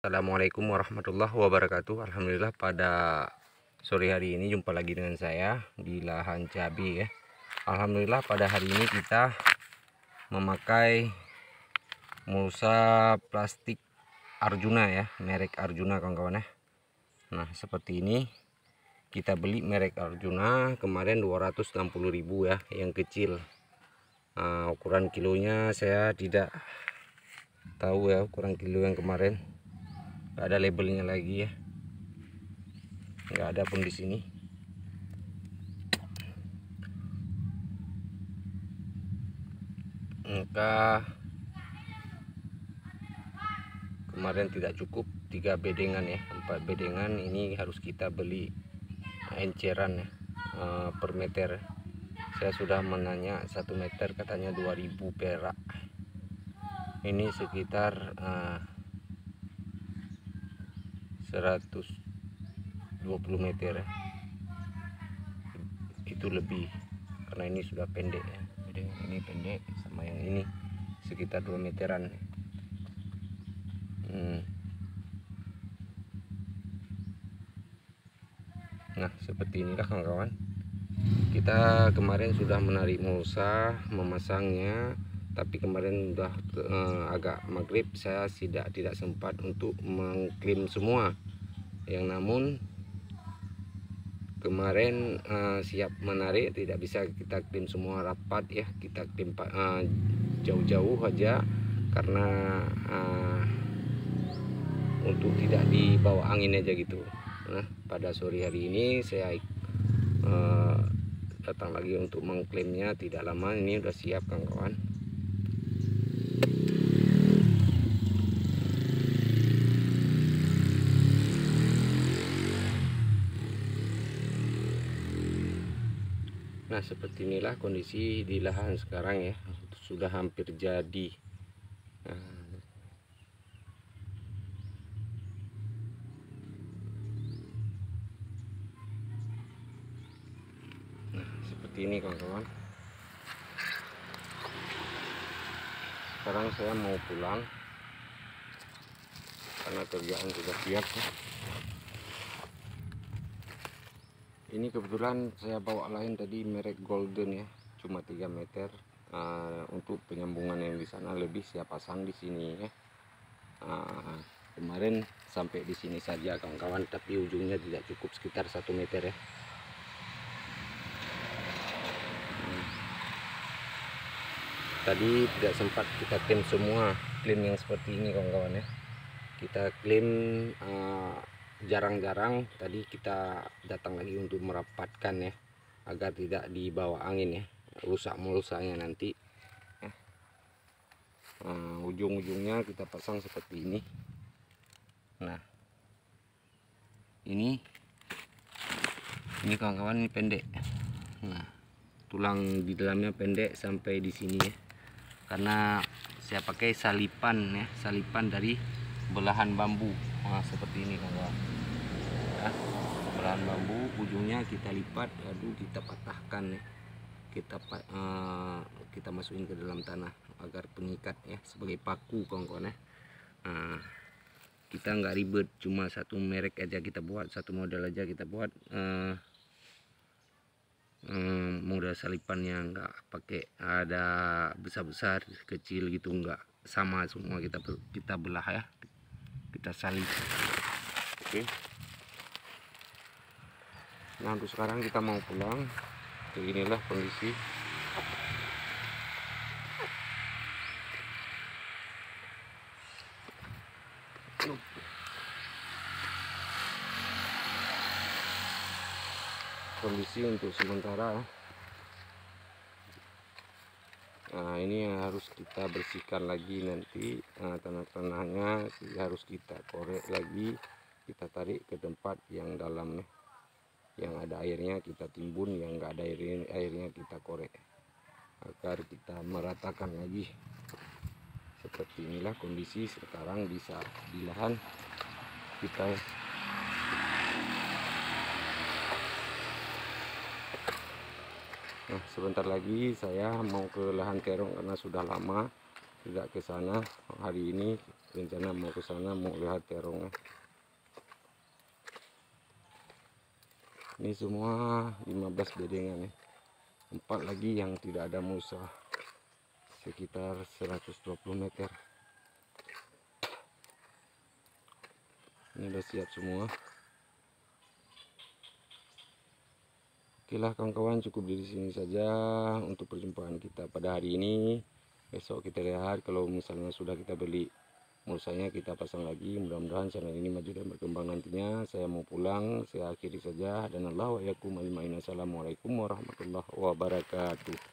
Assalamualaikum warahmatullahi wabarakatuh. Alhamdulillah pada sore hari ini jumpa lagi dengan saya di lahan cabai ya. Alhamdulillah pada hari ini kita memakai mulsa plastik Arjuna ya, merek Arjuna kawan-kawan ya. Nah seperti ini kita beli merek Arjuna kemarin 260.000 ya, yang kecil. Ukuran kilonya saya tidak tahu ya, ukuran kilo yang kemarin. Gak ada labelnya lagi ya, nggak ada pun di sini. Maka kemarin tidak cukup 3 bedengan ya, 4 bedengan. Ini harus kita beli enceran ya, per meter. Saya sudah menanya 1 meter katanya 2000 perak. Ini sekitar 120 meter ya. Itu lebih karena ini sudah pendek ya, ini pendek sama yang ini sekitar 2 meteran. Nah seperti inilah kawan-kawan, kita kemarin sudah menarik mulsa, memasangnya, tapi kemarin udah agak maghrib, saya tidak sempat untuk mengklaim semua. Yang namun kemarin siap menarik, tidak bisa kita klaim semua rapat ya, kita klaim jauh-jauh aja karena untuk tidak dibawa angin aja gitu. Nah pada sore hari ini saya datang lagi untuk mengklaimnya, tidak lama ini udah siap kawan-kawan. Nah seperti inilah kondisi di lahan sekarang ya, sudah hampir jadi. Nah seperti ini kawan-kawan. Sekarang saya mau pulang karena kerjaan sudah siap ya. Ini kebetulan saya bawa lain tadi merek Golden ya, cuma 3 meter. Untuk penyambungan yang di sana lebih saya pasang di sini ya. Kemarin sampai di sini saja kawan-kawan, tapi ujungnya tidak cukup, sekitar 1 meter ya. Tadi tidak sempat kita klaim semua, klaim yang seperti ini kawan-kawan ya. Kita klaim jarang-jarang, tadi kita datang lagi untuk merapatkan ya, agar tidak dibawa angin ya, rusak mulusanya nanti ya. Ujung-ujungnya kita pasang seperti ini. Nah ini kawan-kawan, ini pendek. Nah tulang di dalamnya pendek sampai di sini ya, karena saya pakai salipan ya, salipan dari belahan bambu. Nah seperti ini kawan-kawan ya, belahan bambu, ujungnya kita lipat lalu kita patahkan ya, kita masukin ke dalam tanah agar pengikat ya, sebagai paku kawan-kawan ya. Kita nggak ribet, cuma satu merek aja kita buat, satu model aja kita buat. Model salipannya nggak pakai ada besar-besar kecil gitu, nggak sama semua, kita belah ya, kita salip. Oke. Nah untuk sekarang kita mau pulang. Beginilah kondisi. Kondisi untuk sementara. Nah ini yang harus kita bersihkan lagi nanti, tanah-tanahnya harus kita korek lagi, kita tarik ke tempat yang dalam nih, yang ada airnya kita timbun, yang enggak ada airnya kita korek agar kita meratakan lagi. Seperti inilah kondisi sekarang bisa di lahan kita. Nah sebentar lagi saya mau ke lahan terong karena sudah lama tidak ke sana. Hari ini rencana mau ke sana, mau lihat terongnya. Ini semua 15 bedengan ya. 4 lagi yang tidak ada musa, sekitar 120 meter. Ini udah siap semua. Oke lah kawan-kawan, cukup di sini saja untuk perjumpaan kita pada hari ini. Besok kita lihat kalau misalnya sudah kita beli musanya, kita pasang lagi. Mudah-mudahan channel ini maju dan berkembang nantinya. Saya mau pulang, saya akhiri saja. Dan Allah wa yakum ajmain. Assalamualaikum warahmatullahi wabarakatuh.